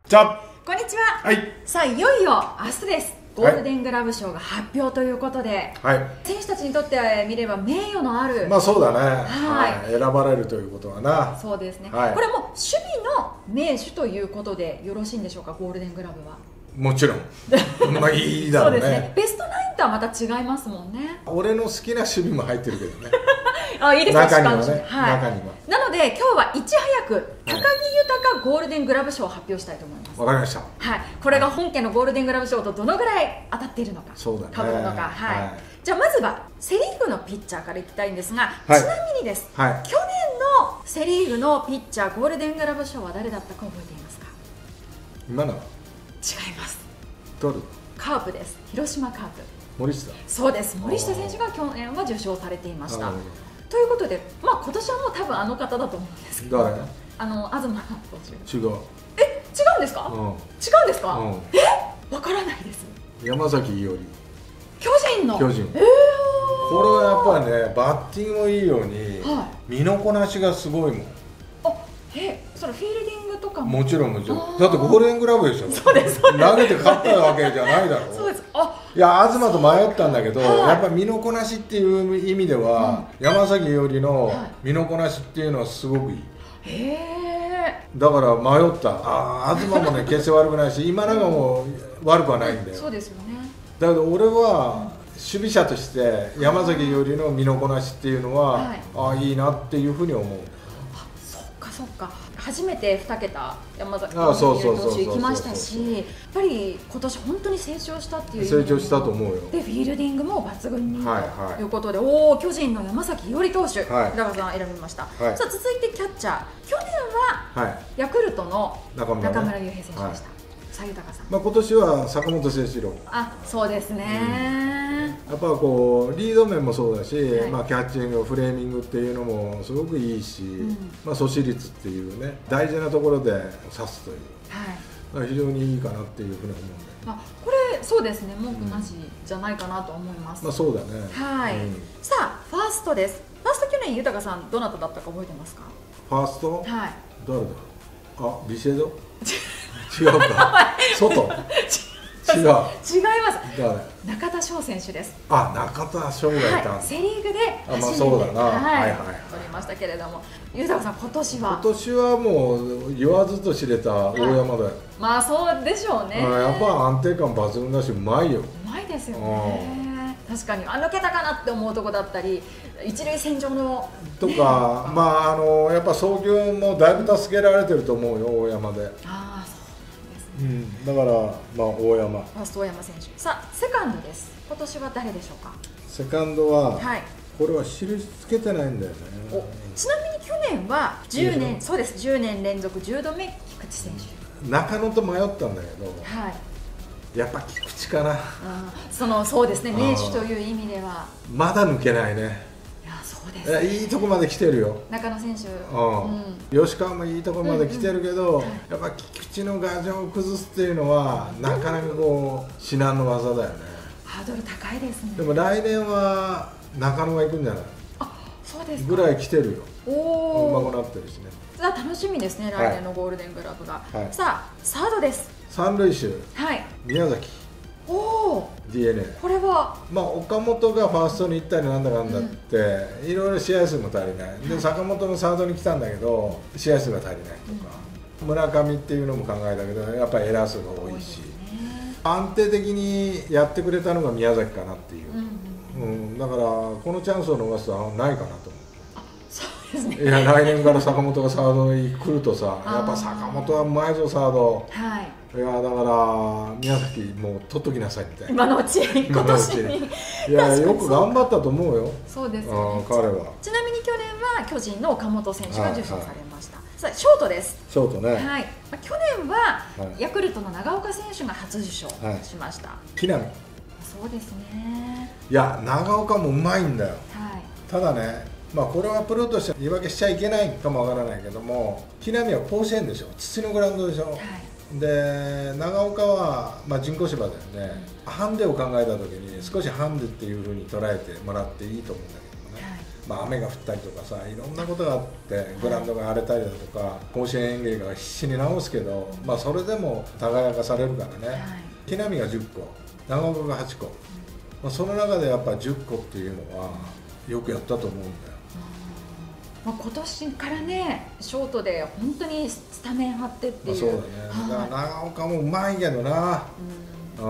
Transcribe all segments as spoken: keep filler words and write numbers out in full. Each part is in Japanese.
じゃあこんにちは。 はい。 さあ、いよいよ明日です。ゴールデングラブ賞が発表ということで、 はい、 選手たちにとって見れば名誉のある、 まあそうだね、 はいはい、選ばれるということはな。 そうですね、 はい、 これも守備の名手ということでよろしいんでしょうか、ゴールデングラブは。 もちろんまあいいだろうね。 そうですね、ベストナインとはまた違いますもんね。 俺の好きな守備も入ってるけどねあ、いいですね、 中にはね、 はい、 中には。なので今日はいち早く高木豊ゴールデングラブ賞を発表したいと思います。 わかりました。 はい、これが本家のゴールデングラブ賞とどのぐらい当たっているのか、 そうだね、 かぶるのか、はい、はい、じゃあまずはセ・リーグのピッチャーからいきたいんですが、はい、ちなみにです、はい、去年のセ・リーグのピッチャーゴールデングラブ賞は誰だったか覚えていますか？ 今のは違います。 どれ？ カープです。広島カープ。 森下。そうです。森下選手が去年は受賞されていました。ということで、まあ今年はもう多分あの方だと思うんですけど、 誰？ あの東投手。違う。え、違うんですか？うん、違うんですか？うん、え、わからないです。 山崎伊織。 巨人の。 巨人。えー、これはやっぱりね、バッティングもいいように、はい、身のこなしがすごいもん。 あ、え、それフィールディングとかも。 もちろんもちろん。だってゴールデングラブでしょ。 そうです。 投げて勝ったわけじゃないだろう。 そうです。あ、 いや、東と迷ったんだけど、やっぱり身のこなしっていう意味では、うん、山崎伊織の身のこなしっていうのはすごくいい。へえ。だから迷った。ああ、東もね決して悪くないし、今永も悪くはないんだよ。 そうですよね。 だけど俺は守備者として山崎伊織の身のこなしっていうのは、はい、ああいいなっていうふうに思う。 あ、そっかそっか。初めてに桁山崎伊織投手行きましたし、やっぱり今年本当に成長したっていう成長したと思うよ。 でフィールディングも抜群に、はい、ということで、おお、巨人の山崎伊織投手、はい、平川さん選びました。はい、さあ続いてキャッチャー、去年は、はい、ヤクルトの中村悠平選手でした。佐豊さん。 まあ今年は坂本誠志郎。 あ、そうですね。 うん、やっぱこうリード面もそうだし、はい、まあキャッチング、フレーミングっていうのもすごくいいし、うん、まあ阻止率っていうね、大事なところで刺すという、はい、非常にいいかなっていうふうに思うんで。 あ、これそうですね、文句なしじゃないかなと思います。 うん、まあそうだね。 はい。うん、さあファーストです。ファースト去年豊さんどなただったか覚えてますか？ ファースト？はい。誰だ？あ、ビシエド？違うか。外？違う。 違います。中田翔選手です。 あ、中田翔がいた。 はい、セ・リーグで初めて、 そうだな。 はいはいはい、取りましたけれども、豊さん今年は？ 今年はもう言わずと知れた大山だよ。 まあそうでしょうね。 やっぱ安定感抜群だし、うまいよ。うまいですよね。確かにあ抜けたかなって思うとこだったり、一塁線上のとか、まああのやっぱ送球もだいぶ助けられてると思うよ、大山で。ああ、そうですね。うん、だからまあ大山。 ファースト大山選手。さあセカンドです。今年は誰でしょうか？ セカンドは、はい、これは印つけてないんだよね。 お、ちなみに去年はじゅうねん、そうです、じゅうねん連続じゅうどめ菊池選手。 中野と迷ったんだけど。はい。やっぱ菊池かな。 あ、そのそうですね、名手という意味ではまだ抜けないね。 いや、そうです、ね、 いいとこまで来てるよ、 中野選手。 うん、吉川もいいとこまで来てるけど、うんうん、やっぱ菊池の牙城を崩すっていうのはなかなかこう至難の技だよね。 ハードル高いですね。 でも来年は中野が行くんじゃない？ あ、そうですかぐらい来てるよ。おお、うまくなってるしね。 さあ楽しみですね、来年のゴールデングラブが。はい、さあサードです。 三塁手、はい、宮崎。 おお、 ディーエヌエー。 これはまあ岡本がファーストに行ったりなんだかんだって、うん、いろいろ試合数も足りない、で坂本もサードに来たんだけど試合数が足りないとか、うん、村上っていうのも考えたけどやっぱりエラー数が多いし、ね、安定的にやってくれたのが宮崎かなっていう、うん、うん、だからこのチャンスを逃すとはないかなと思う。 そうですね。 いや、来年から坂本がサードに来るとさ、やっぱ坂本はうまいぞサード。はい。いや、だから宮崎もう取っときなさいみたいな。 今のうち、今年に。 いや、よく頑張ったと思うよ。 そうですね。 彼は。 ちなみに去年は巨人の岡本選手が受賞されました。さあショートです。 ショートね。 はい。去年はヤクルトの長岡選手が初受賞しました。 木浪。 そうですね。 いや、長岡もうまいんだよ。はい。ただね、まあこれはプロとして言い訳しちゃいけないかもわからないけども、木浪は甲子園でしょ、土のグラウンドでしょ。はい。で長岡は、まあ、人工芝だよね、うん、ハンデを考えた時に少しハンデっていうふうに捉えてもらっていいと思うんだけどもね、はい、 まあ、雨が降ったりとかさ、いろんなことがあってグラウンドが荒れたりだとか、甲子園園芸が必死に直すけど、まあ、それでも輝かされるからね。木浪がじゅっこ、長岡がはっこ、まあ、その中でやっぱじゅっこっていうのはよくやったと思うんだよ。 まあ、今年からねショートで本当にスタメン張ってっていう、 そうだね、はい、長岡もうまいけどな、うん、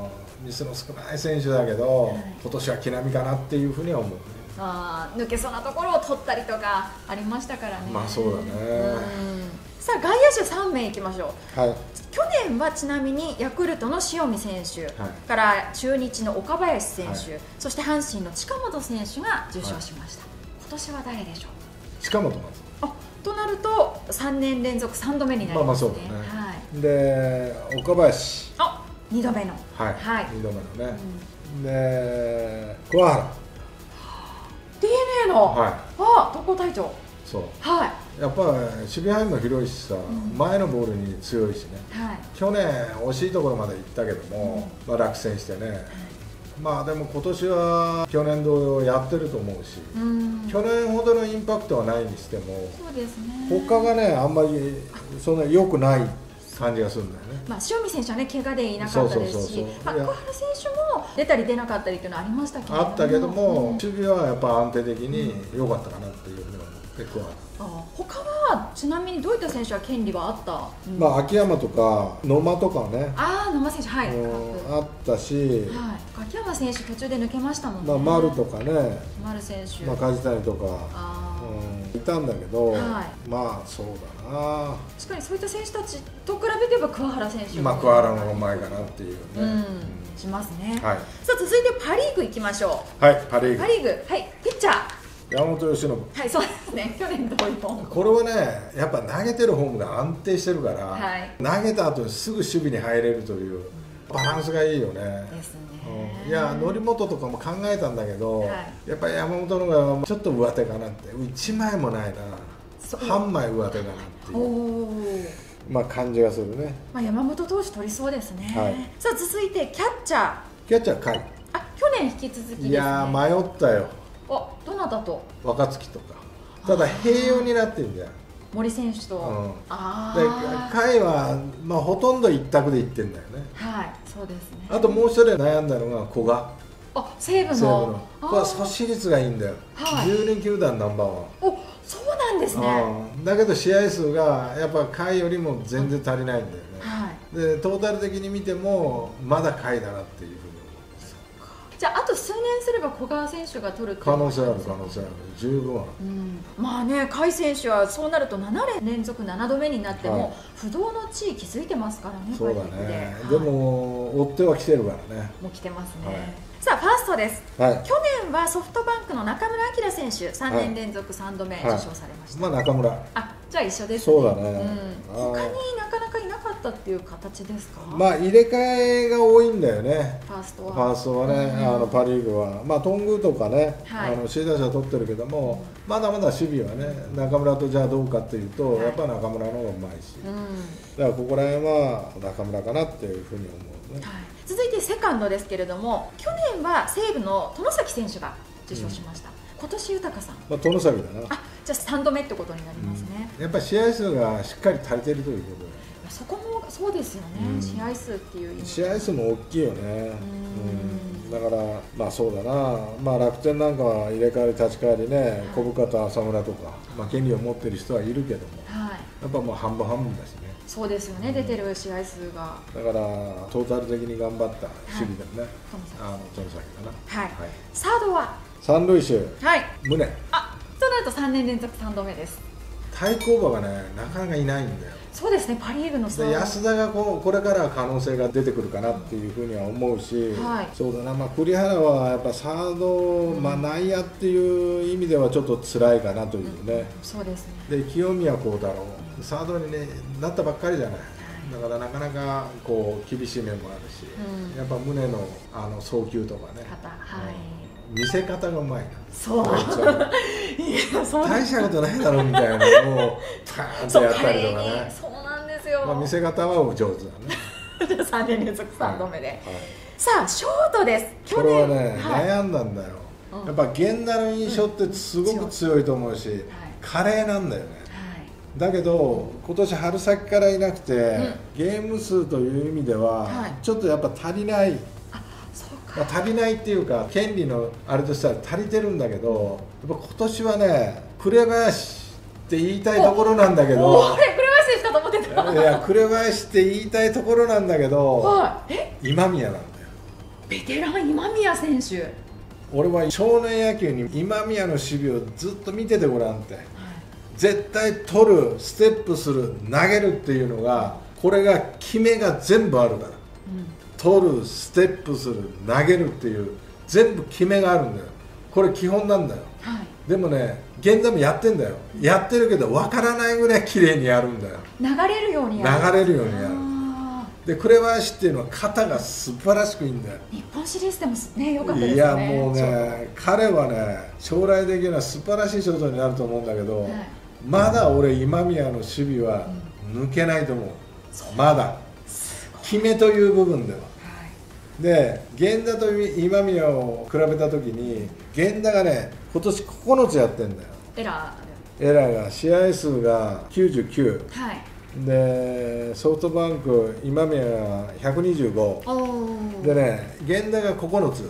ミスの少ない選手だけど、はい、今年は木浪かなっていうふうには思うね。 あ抜けそうなところを取ったりとかありましたからね。 まあそうだね、うん、 さあ外野手さんめいいきましょう。はい、去年はちなみにヤクルトの塩見選手、はい、から中日の岡林選手、はい、そして阪神の近本選手が受賞しました、はい、今年は誰でしょう。 近本まず。 あとなるとさんねん連続さんどめになりますね。まあまあそうだね、はい、 で岡林、 あにどめの、 はい、はい、にどめのね、うん、で桑原ディーエヌエー の、はい、あ特攻隊長。 そう、 はい、 やっぱ守備範囲も広いしさ、うん、前のボールに強いしね、はい、去年惜しいところまで行ったけども、うん、まあ落選してね、はい、まあでも今年は去年同様やってると思うし、うん、去年ほどのインパクトはないにしても、 そうですね、 他がねあんまりそんな良くない感じがするんだよね。 まあ塩見選手はね怪我でいなかったですし、桑原選手も出たり出なかったりっていうのはありましたけども、 あったけども、うん、守備はやっぱ安定的に良かったかなっていうふうに思って桑原。 あ他はちなみにどういった選手は権利はあった、 うん、まあ秋山とか野間とかね、 ああ野間選手、はい、 あったし、 はい、秋山選手途中で抜けましたもんね。 まあ丸とかね、 丸選手、 まあ梶谷とかうん、いたんだけど、はい、まあそうだな、 確かにそういった選手たちと比べて言えば桑原選手、 まあ桑原の方が前かなっていうね、うんうん、 しますね。 はい、 さあ続いてパ・リーグいきましょう。 はい、パ・リーグ、 パ・リーグ、はい、ピッチャー山本由伸。 はい、そうですね、去年同様。 これはね、やっぱ投げてるフォームが安定してるから、はい、投げた後にすぐ守備に入れるというバランスがいいよね。ですね。うん、いや則本とかも考えたんだけど、はい、やっぱり山本の方がちょっと上手かなって、いちまいもないな、半枚上手かなっていうまあ感じがするね。 まあ山本投手取りそうですね。はい、さあ続いてキャッチャー。 キャッチャー甲斐。 あ、去年引き続きですね。 いや迷ったよ。 あ、どなたと？ 若月とか。ただ併用になってるんだよ。 森選手と。うん、 ああ。で甲斐はまあほとんど一択でいってんだよね。 はい、そうですね。 あともう一人悩んだのが古賀。 あ、西武の。 西武の。これは阻止率がいいんだよ。はい、じゅうに球団ナンバーワン。 お、そうなんですね。 だけど試合数がやっぱ甲斐よりも全然足りないんだよね。はい。でトータル的に見てもまだ甲斐だなっていう。 じゃあ、あと数年すれば古賀選手が取る可能性ある、可能性ある、十分ある、 うん、まあね、甲斐選手はそうなるとななねん連続ななどめになっても、はい、不動の地位築いてますからね、 そうだね、で、はい、でも、追っては来てるからね、 もう来てますね、はい、さあ、ファーストです、はい、去年はソフトバンクの中村晃選手、さんねん連続さんどめ受賞されました、 はいはい、まあ、中村、 あじゃあ一緒ですね、 そうだね、 うん、他になかなかいなかったっていう形ですか。 まあ入れ替えが多いんだよね、 ファーストは。 ファーストはね、うん、あのパ・リーグは、まあ、頓宮とかね、はい、あの首位打者取ってるけども、うん、まだまだ守備はね、中村とじゃあどうかっていうと、はい、やっぱ中村の方がうまいし、うん、だからここら辺は中村かなっていうふうに思うね、はい、 続いてセカンドですけれども、去年は西武の外崎選手が受賞しました、うん、今年豊さん、 まあ、外崎だな。 あ、じゃあさんどめってことになりますね、 うん、やっぱり試合数がしっかり足りてるということで、 そこもそうですよね、うん、試合数っていう意味、 試合数も大きいよね、うん、だからまあそうだな、まあ、楽天なんかは入れ替わり立ち替わりね、はい、小深田、浅村とか、まあ、権利を持ってる人はいるけども、はい、やっぱもう半分半分だしね。 そうですよね、うん、出てる試合数が、 だからトータル的に頑張った守備だよね、はい、あの外崎かな、 はいはい、サードは三塁手、 はい、 宗。 あ、となるとさんねん連続さんどめです。 対抗馬がね、なかなかいないんだよ。 そうですね、パ・リーグので安田がこうこれから可能性が出てくるかなっていうふうには思うし、はい、そうだな、まあ、栗原はやっぱサード、うん、まあ、内野っていう意味ではちょっと辛いかなというね、うん、 そうですね。 で清宮幸太郎、サードに、ね、なったばっかりじゃない、だからなかなかこう厳しい面もあるし、うん、やっぱ宗のあの送球とかね、はい、見せ方がうまいな。 そういや、そう大したことないだろうみたいなのをパーンとやったりとかね。 そうなんですよ、 まあ、見せ方は上手だね。 じゃあさんねん連続さんどめで、はいはい、さあショートです。 これはね、はい、悩んだんだよ。 やっぱ源田の印象ってすごく強いと思うし、華麗なんだよね。だけど今年春先からいなくて、うん、ゲーム数という意味ではちょっとやっぱ足りない、はい、あ、そうか、まあ、足りないっていうか権利のあれとしたら足りてるんだけど、やっぱ今年はね紅林って言いたいところなんだけど、 俺紅林選手かと思ってた。 いや紅林って言いたいところなんだけど、はい、え今宮なんだよ。 ベテラン今宮選手。 俺は少年野球に今宮の守備をずっと見ててごらんって。絶対取る、ステップする、投げるっていうのが、これが決めが全部あるから、うん、取る、ステップする、投げるっていう全部決めがあるんだよ。これ基本なんだよ、はい、でもね現在もやってんだよ、やってるけど分からないぐらい綺麗にやるんだよ。 流れるようにやる流れるようにやる。で紅林っていうのは肩が素晴らしくいいんだよ。 日本シリーズでもね良かったですね。 いやもうね彼はね将来的には素晴らしいショートになると思うんだけど、はい、まだ俺今宮の守備は抜けないと思う、うん、まだ決めという部分では、はい、で源田と今宮を比べた時に源田がね今年ここのつやってんだよ。 エラーエラーが試合数がきゅうじゅうきゅう、 はい、 でソフトバンク今宮がひゃくにじゅうごでね源田がここのつ、うん、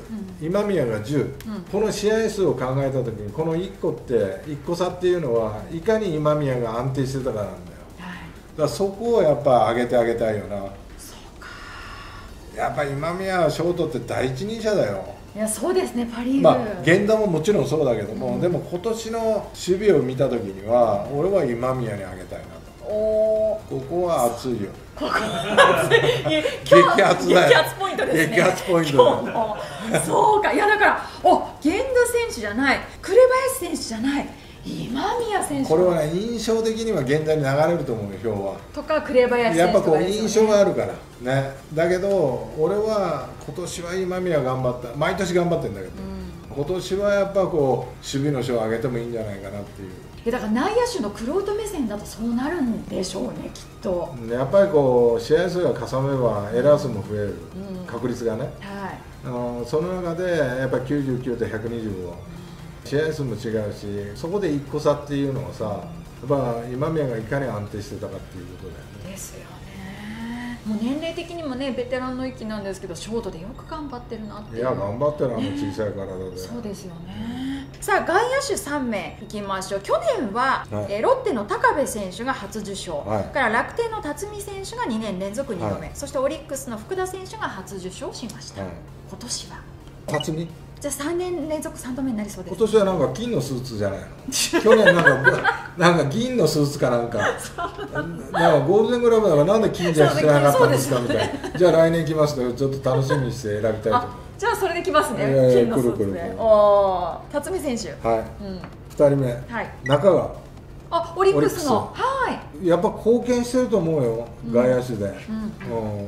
今宮がじゅう、うん、この試合数を考えた時にこのいっこっていっこ差っていうのはいかに今宮が安定してたからなんだよ、はい、だからそこをやっぱ上げてあげたいよな。 そうか、 やっぱ今宮ショートって第一人者だよ。 いやそうですね、パ・リーグ、 まあ源田ももちろんそうだけども、うん、でも今年の守備を見た時には俺は今宮にあげたいなと。おここは熱いよ。 ここは熱い。 激熱だよ。 激熱ポイントですね。 激熱ポイントだよ。 そうか、いやだからお源田選手じゃない、紅林選手じゃない、今宮選手。 これはね印象的には源田に流れると思うよ、票は。 とか紅林選手とか、ね、やっぱこう印象があるからね。だけど俺は今年は今宮頑張った、毎年頑張ってるんだけど、うん、今年はやっぱこう守備の賞を上げてもいいんじゃないかなっていう。 だから内野手の玄人目線だとそうなるんでしょうね、きっと。 やっぱりこう試合数が重ねばエラー数も増える、うん、確率がね、はい、あのその中でやっぱりきゅうじゅうきゅうとひゃくにじゅうご、うん、試合数も違うし、そこでいっこ差っていうのはさ、やっぱ今宮がいかに安定してたかっていうことだよね。 ですよね。もう年齢的にもねベテランの域なんですけど、ショートでよく頑張ってるなっていう。 いや頑張ってる、あの小さい体で、ね、 そうですよね。さあ外野手さんめいいきましょう。去年は、はい、えロッテの高部選手が初受賞、はい、から楽天の辰巳選手がにねん連続にどめ、はい、そしてオリックスの福田選手が初受賞しました、はい、今年は辰巳じゃあさんねん連続さんどめになりそうです。 今年はなんか銀のスーツじゃないの去年なんかなんか銀のスーツかなんかなんかゴールデングラブだからなんで金じゃしてなかったんですかみたいな。じゃあ来年来ますとちょっと楽しみにして選びたいと思います。 じゃあそれで来ますね。金のスーツで。おお、辰巳選手。 はい。うん、ふたりめ、はい、中川。 あ、オリックスの。はい。 やっぱ貢献してると思うよ、うん、外野手で。うん。うん、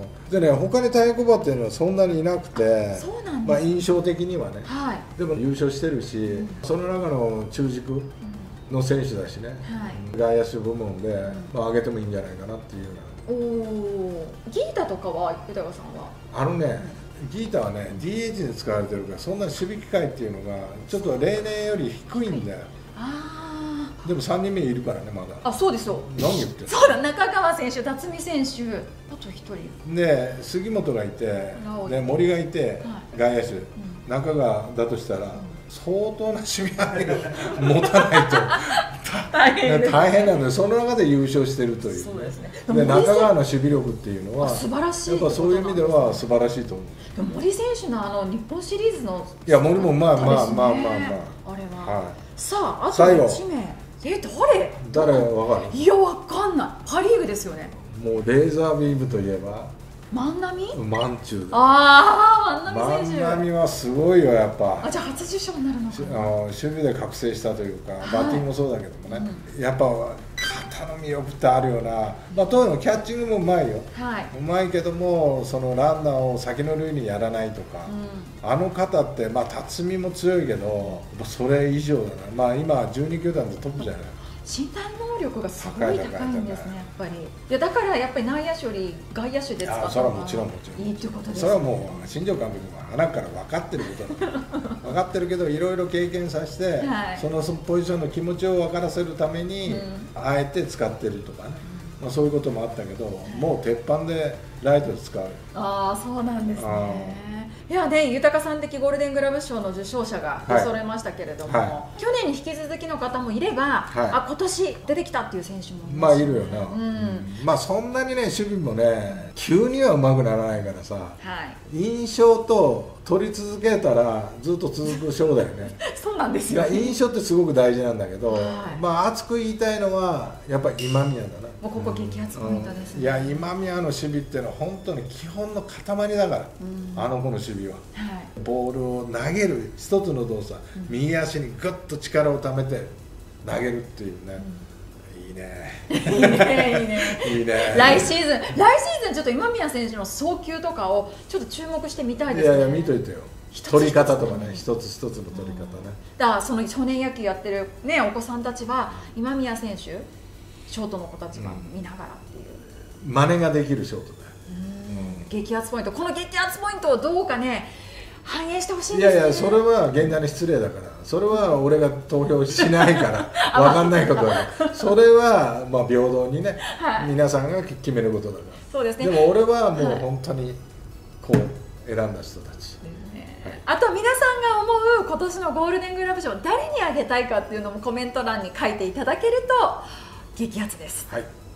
でね、他に大役馬っていうのはそんなにいなくて、 そうなんです。 まあ印象的にはね。はい。でも優勝してるし、 うん、 その中の中軸の選手だしね。はい。外野手部門で、まあ上げてもいいんじゃないかなっていうような。 おお。ギータとかは豊さんは。 あのね。ギータはね ディーエイチ で使われてるから、そんな守備機会っていうのがちょっと例年より低いんだよ。あでもさんにんめいるからね、まだ。 あ、そうですよ。 何言ってる。 そうだ、中川選手、辰巳選手、あとひとりで杉本がいて、ね、森がいて、はい、外野手、うん、中川だとしたら、うん、相当な守備範囲が持たないと大変です、ね、大変なんで、その中で優勝してるという、ね、そうですね。で中川の守備力っていうのは素晴らしい、 やっぱそういう意味では素晴らしいと思う。 でも森選手のあの日本シリーズの、 いや森もまあまあまあまあまあ、 あれは、はい、さああといちめい、え誰誰わかる？ いやわかんない。パ・リーグですよね。 もうレーザービームといえば万波？ 万中だ。 ああ、万波選手。 万波はすごいよ、やっぱ。 あ、じゃあ初受賞になるのかな。 あ守備で覚醒したというか、バッティングもそうだけどもね、うん、やっぱ肩の魅力ってあるよな。まあとにかくキャッチングもうまいよ、はい、うまいけども、そのランナーを先の塁にやらないとか、うん、あの肩って、まあ辰巳も強いけどそれ以上だな。まあ今じゅうにきゅうだんでトップじゃない。 身体能力がすごい高いんですね、やっぱり。いやだからやっぱり内野手より外野手で使った方がいいってことですね。 それはもう新庄監督も鼻から分かってることだ分かってるけど、いろいろ経験させて、はい、そのポジションの気持ちを分からせるために、うん、あえて使ってるとかね、まあ、そういうこともあったけど、もう鉄板でライトで使う。 ああ、そうなんですね。いやね、豊さん的ゴールデングラブ賞の受賞者が出揃いましたけれども、はいはい、去年に引き続きの方もいれば、はい、あ今年出てきたっていう選手もいます、ね、まあいるよな、うん、まあそんなにね守備もね急にはうまくならないからさ、はい、印象と取り続けたらずっと続く賞だよねそうなんですよ、ね、 印象ってすごく大事なんだけど、はい、まあ熱く言いたいのはやっぱり今宮だな。 もうここ激アツポイントですね、 うん、いや今宮の守備っていうのは本当に基本の塊だから、うん、あの子の守備は、はい、ボールを投げる一つの動作、うん、右足にグッと力をためて投げるっていうね、うん、いいねいいねいいねいいね来シーズン来シーズンちょっと今宮選手の送球とかをちょっと注目してみたいですね。 いやいや見といてよ、取り方とかね、一つ一つの取り方ね、うん、 だからその少年野球やってる、ね、お子さんたちは今宮選手ショートの子たちが見ながらっていう、 うん、真似ができるショートだよ、 うん、激アツポイント、この激アツポイントをどうかね反映してほしいんですね。 いやいや、それは現代に失礼だから、それは俺が投票しないから分かんないことだからそれはまあ平等にね、はい、皆さんが決めることだから。 そうですね。 でも俺はもう本当にこう選んだ人たち、 はい、あと皆さんが思う今年のゴールデングラブ賞誰にあげたいかっていうのもコメント欄に書いていただけると激アツです。 はい。